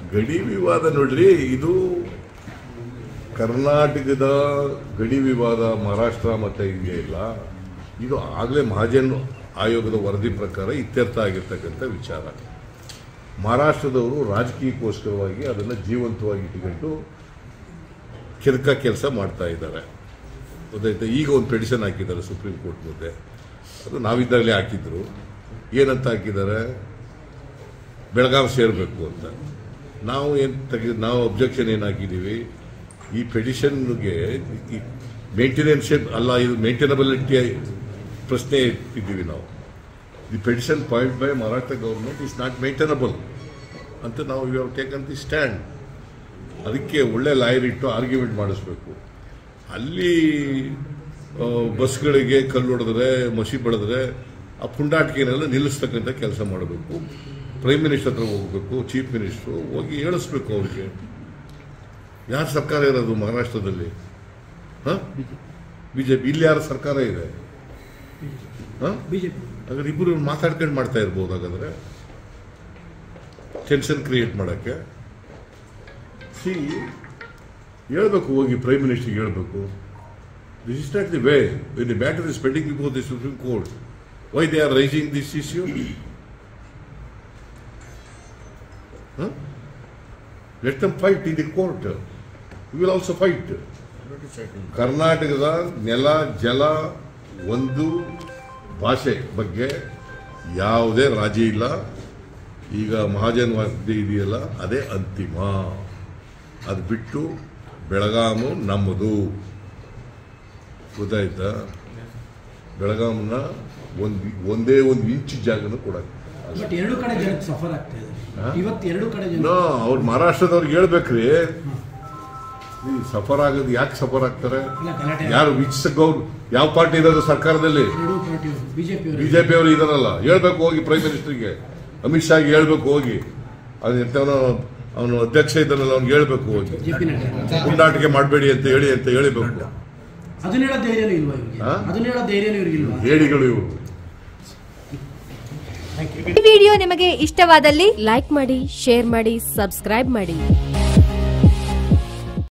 ಗಡಿ ವಿವಾದ ನೋಡ್ರಿ, ಇದು ಕರ್ನಾಟಕದ ಗಡಿ ವಿವಾದ ಮಹಾರಾಷ್ಟ್ರ ಮತ್ತು ಇಂಡಿಯಾ ಇಲ್ಲ. ಇದು ಆಗಲೇ ಮಹಾಜನ್ ಆಯೋಗದ ವರದಿ ಪ್ರಕಾರ ಇತ್ಯರ್ಥ ಆಗಿರ್ತಕ್ಕಂಥ ವಿಚಾರ. ಮಹಾರಾಷ್ಟ್ರದವರು ರಾಜಕೀಯಕ್ಕೋಸ್ಕರವಾಗಿ ಅದನ್ನು ಜೀವಂತವಾಗಿ ಇಟ್ಟುಕೊಂಡು ಕೆಲಸ ಮಾಡ್ತಾ ಇದ್ದಾರೆ. ಗೊತ್ತಾಯ್ತಾ? ಈಗ ಒಂದು ಪೆಟಿಷನ್ ಹಾಕಿದ್ದಾರೆ ಸುಪ್ರೀಂ ಕೋರ್ಟ್ ಮುಂದೆ. ಅದು ನಾವಿದ್ದಾಗಲೇ ಹಾಕಿದ್ರು. ಏನಂತ ಹಾಕಿದ್ದಾರೆ? ಬೆಳಗಾವಿ ಸೇರಬೇಕು ಅಂತ. ನಾವು ಅಬ್ಜೆಕ್ಷನ್ ಏನು ಹಾಕಿದ್ದೀವಿ, ಈ ಪೆಟಿಷನ್ಗೆ ಮೇಂಟೆನೆನ್ಸ್ ಅಲ್ಲ, ಇದು ಮೇಂಟೆನಬಿಲಿಟಿ ಪ್ರಶ್ನೆ ಇಟ್ಟಿದ್ದೀವಿ ನಾವು. The petition point by Maharashtra government is not maintainable ಅಂತ ನಾವು you have taken the stand. ಅದಕ್ಕೆ ಒಳ್ಳೆ ಲಾಯರ್ ಇಟ್ಟು ಆರ್ಗ್ಯುಮೆಂಟ್ ಮಾಡಿಸ್ಬೇಕು. ಅಲ್ಲಿ ಬಸ್ಗಳಿಗೆ ಕಲ್ಲು ಹೊಡೆದ್ರೆ, ಮಸಿ ಬೆಳೆದ್ರೆ ಆ ಪುಂಡಾಟಿಕೆನೆಲ್ಲ ನಿಲ್ಲಿಸ್ತಕ್ಕಂಥ ಕೆಲಸ ಮಾಡಬೇಕು. ಪ್ರೈಮ್ ಮಿನಿಸ್ಟರ್ ಹತ್ರ ಹೋಗಬೇಕು, ಚೀಫ್ ಮಿನಿಸ್ಟ್ರು ಹೋಗಿ ಹೇಳಿಸ್ಬೇಕು ಅವ್ರಿಗೆ. ಯಾರ ಸರ್ಕಾರ ಇರೋದು ಮಹಾರಾಷ್ಟ್ರದಲ್ಲಿ? ಬಿಜೆಪಿ. ಇಲ್ಲಿ ಯಾರ ಸರ್ಕಾರ ಇದೆ? ಹಾಗಾದ್ರೆ ಇಬ್ಬರು ಮಾತಾಡ್ಕೊಂಡು ಮಾಡ್ತಾ ಇರ್ಬೋದು. ಹಾಗಾದ್ರೆ ಟೆನ್ಷನ್ ಕ್ರಿಯೇಟ್ ಮಾಡೋಕ್ಕೆ ಹೇಳ್ಬೇಕು, ಹೋಗಿ ಪ್ರೈಮ್ ಮಿನಿಸ್ಟರ್ಗೆ ಹೇಳ್ಬೇಕು. This is not the way. When the matter is pending before the supreme court, why they are raising this issue? Let them fight in the court. We will also fight. ಕರ್ನಾಟಕದ ನೆಲ, ಜಲ, ಒಂದು ಭಾಷೆ ಬಗ್ಗೆ ಯಾವುದೇ ರಾಜಿ ಇಲ್ಲ. ಈಗ ಮಹಾಜನ್ ವರದಿ ಇದೆಯಲ್ಲ, ಅದೇ ಅಂತಿಮ. ಅದು ಬಿಟ್ಟು ಬೆಳಗಾಮು ನಮ್ಮದು. ಗೊತ್ತಾಯ್ತಾ? ಬೆಳಗಾಮನ್ನ ಒಂದೇ ಒಂದು ಇಂಚು ಜಾಗನೂ ಕೊಡಕ್ಕೆ ಅವ್ರು ಮಹಾರಾಷ್ಟ್ರದವ್ರಿಗೆ ಹೇಳ್ಬೇಕ್ರಿ. ಸಫರ್ ಆಗೋದು ಯಾಕೆ ಸಫರ್ ಆಗ್ತಾರೆ? ಯಾರು ಯಾವ ಪಾರ್ಟಿ ಇರೋದು ಸರ್ಕಾರದಲ್ಲಿ? ಬಿಜೆಪಿ ಅವರು ಇದಾರಲ್ಲ. ಹೇಳ್ಬೇಕು ಹೋಗಿ ಪ್ರೈಮ್ ಮಿನಿಸ್ಟರ್ಗೆ, ಅಮಿತ್ ಶಾಗೆ ಹೇಳ್ಬೇಕು ಹೋಗಿ. ಅವನು ಅಧ್ಯಕ್ಷ ಇದ್ದಾನಲ್ಲ, ಅವ್ನಿಗೆ ಹೇಳ್ಬೇಕು ಹೋಗಿ ಪುಂಡಾಟಿಕೆ ಮಾಡಬೇಡಿ ಅಂತ ಹೇಳಿಬೇಕು. ಹೇಳಿಗಳು ಇವರು. ಈ ವಿಡಿಯೋ ನಿಮಗೆ ಇಷ್ಟವಾದಲ್ಲಿ ಲೈಕ್ ಮಾಡಿ, ಶೇರ್ ಮಾಡಿ, ಸಬ್ಸ್ಕ್ರೈಬ್ ಮಾಡಿ.